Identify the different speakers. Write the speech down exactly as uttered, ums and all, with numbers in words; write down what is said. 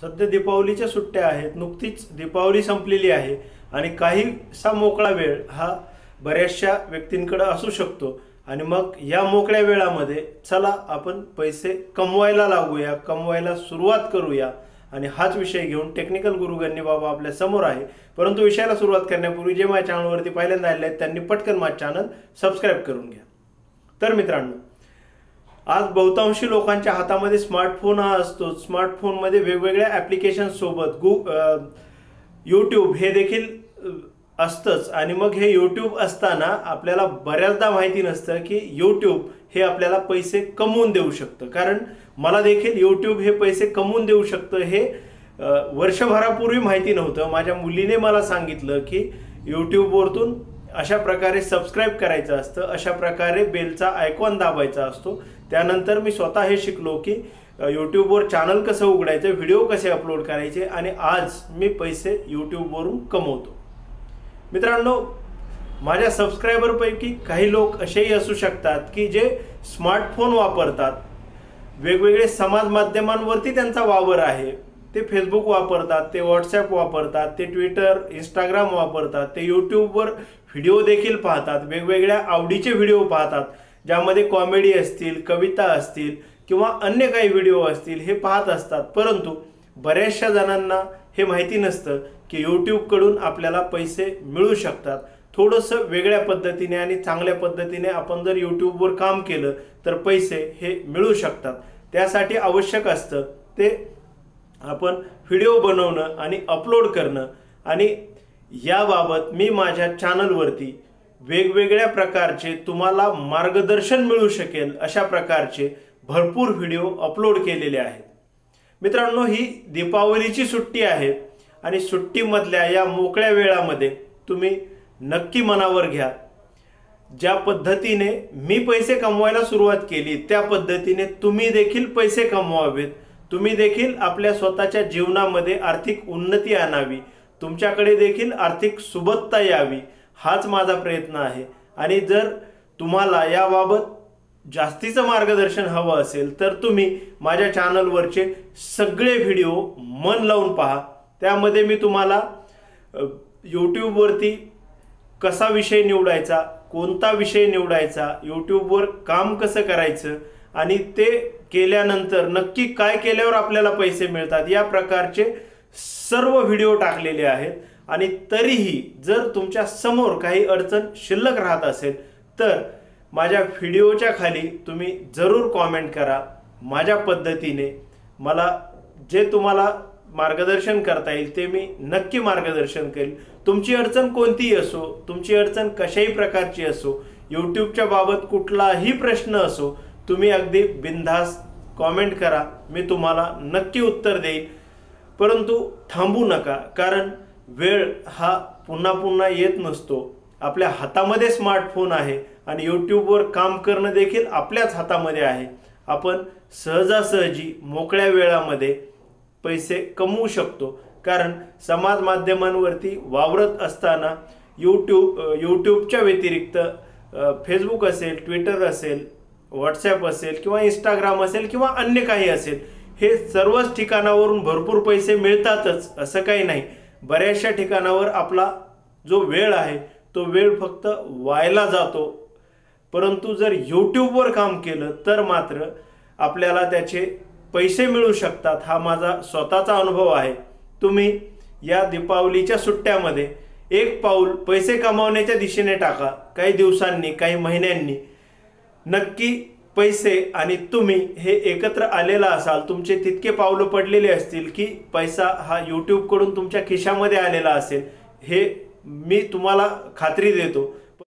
Speaker 1: सध्या दीपावलीच्या सुट्ट्या आहेत, नुकतीच दीपावली संपलेली आहे आणि काहीसा मोकळा वेळ हा बऱ्याचशा व्यक्तींकडे असू शकतो आणि मग या मोकळ्या वेळामध्ये चला आपण पैसे कमवायला लागूया, कमवायला सुरुवात करूया आणि हाच विषय घेऊन टेक्निकल गुरु गण्य बाबा आपल्या समोर आहे। परंतु विषयाला सुरुवात करण्यापूर्वी जे माझ्या चॅनलवरती पहिल्यांदा आले आहेत त्यांनी पटकन माझे चॅनल सबस्क्राइब करून घ्या। तर मित्रांनो, आज बहुतांशी लोकांच्या हातामध्ये स्मार्टफोन हा असतो। स्मार्टफोनमध्ये वेगवेगळ्या ॲप्लिकेशन सोबत गु यूट्यूब हे देखील असतंच आणि मग हे यूट्यूब असताना आपल्याला बऱ्याचदा माहिती नसतं की यूट्यूब हे आपल्याला पैसे कमवून देऊ शकतं। कारण मला देखील यूट्यूब हे पैसे कमवून देऊ शकतं हे वर्षभरापूर्वी माहिती नव्हतं। माझ्या मुलीने मला सांगितलं की यूट्यूबवरतून अशा प्रकारे सबस्क्राइब करायचं असतं, अशा प्रकारे बेलचा आयकॉन दाबायचा असतो। त्यानंतर मी स्वतः हे शिकलो की यूट्यूबवर चॅनल कसं उघडायचं, व्हिडिओ कसे अपलोड करायचे आणि आज मी पैसे यूट्यूबवरून कमवतो। मित्रांनो, माझ्या सबस्क्रायबरपैकी काही लोक असेही असू शकतात की जे स्मार्टफोन वापरतात, वेगवेगळे समाज माध्यमांवरती त्यांचा वावर आहे। ते फेसबुक वापरतात, ते व्हॉट्सॲप वापरतात, ते ट्विटर इंस्टाग्राम वापरतात, ते यूट्यूबवर व्हिडिओ देखील पाहतात, वेगवेगळ्या आवडीचे व्हिडिओ पाहतात ज्यामध्ये कॉमेडी असतील, कविता असतील किंवा अन्य काही व्हिडिओ असतील हे पाहत असतात। परंतु बऱ्याचशा जणांना हे माहिती नसतं की यूट्यूबकडून आपल्याला पैसे मिळू शकतात। थोडंसं वेगळ्या पद्धतीने आणि चांगल्या पद्धतीने आपण जर यूट्यूबवर काम केलं तर पैसे हे मिळू शकतात। त्यासाठी आवश्यक असतं ते आपण व्हिडिओ बनवणं आणि अपलोड करणं। आणि याबाबत मी माझ्या चॅनलवरती वेगवेगळ्या प्रकारचे तुम्हाला मार्गदर्शन मिळू शकेल अशा प्रकारचे भरपूर व्हिडिओ अपलोड केलेले आहेत। मित्रांनो, ही दीपावलीची सुट्टी आहे आणि सुट्टीमधल्या या मोकळ्या वेळामध्ये तुम्ही नक्की मनावर घ्या, ज्या पद्धतीने मी पैसे कमवायला सुरुवात केली त्या पद्धतीने तुम्ही देखील पैसे कमवावेत। तुम्ही देखील आपल्या स्वतःच्या जीवनामध्ये आर्थिक उन्नती आणावी, तुमच्याकडे देखील आर्थिक सुबत्ता यावी, हाच माझा प्रयत्न आहे। आणि जर तुम्हाला याबाबत जास्तीचं मार्गदर्शन हवं असेल तर तुम्ही माझ्या चॅनलवरचे सगळे व्हिडिओ मन लावून पहा। त्यामध्ये मी तुम्हाला यूट्यूबवरती कसा विषय निवडायचा, कोणता विषय निवडायचा, यूट्यूबवर काम कसं करायचं आणि ते केल्यानंतर नक्की काय केल्यावर आपल्याला पैसे मिळतात या प्रकारचे सर्व व्हिडिओ टाकलेले आहेत। आणि तरीही जर तुमच्या समोर काही अडचण शिल्लक राहत असेल तर माझ्या व्हिडिओच्या खाली तुम्ही जरूर कॉमेंट करा। माझ्या पद्धतीने मला जे तुम्हाला मार्गदर्शन करता येईल ते मी नक्की मार्गदर्शन करेल। तुमची अडचण कोणतीही असो, तुमची अडचण कशाही प्रकारची असो, यूट्यूबच्या बाबत कुठलाही प्रश्न असो, तुम्ही अगदी बिनधास्त कॉमेंट करा, मी तुम्हाला नक्की उत्तर देईल। परंतु थांबू नका, कारण वेळ हा पुन्हा पुन्हा येत नसतो। आपल्या हातामध्ये स्मार्टफोन आहे आणि यूट्यूबवर काम करणं देखील आपल्याच हातामध्ये आहे। आपण सहजासहजी मोकळ्या वेळामध्ये पैसे कमवू शकतो, कारण समाज माध्यमांवरती वावरत असताना यूट्यूब यूट्यूबच्या व्यतिरिक्त फेसबुक असेल, ट्विटर असेल, व्हॉट्सॲप असेल किंवा इंस्टाग्राम असेल किंवा अन्य काही असेल, हे सर्वच ठिकाणावरून भरपूर पैसे मिळतातच असं काही नाही। बऱ्याचशा ठिकाणावर आपला जो वेळ आहे तो वेळ फक्त वायला जातो। परंतु जर यूट्यूबवर काम केलं तर मात्र आपल्याला त्याचे पैसे मिळू शकतात, हा माझा स्वतःचा अनुभव आहे। तुम्ही या दीपावलीच्या सुट्ट्यामध्ये एक पाऊल पैसे कमावण्याच्या दिशेने टाका। काही दिवसांनी, काही महिन्यांनी नक्की पैसे आणि तुम्ही हे एकत्र आलेला असाल, तुमचे तितके पावलं पडलेले असतील की पैसा हा यूट्यूबकडून तुमच्या खिशामध्ये आलेला असेल, हे मी तुम्हाला खात्री देतो।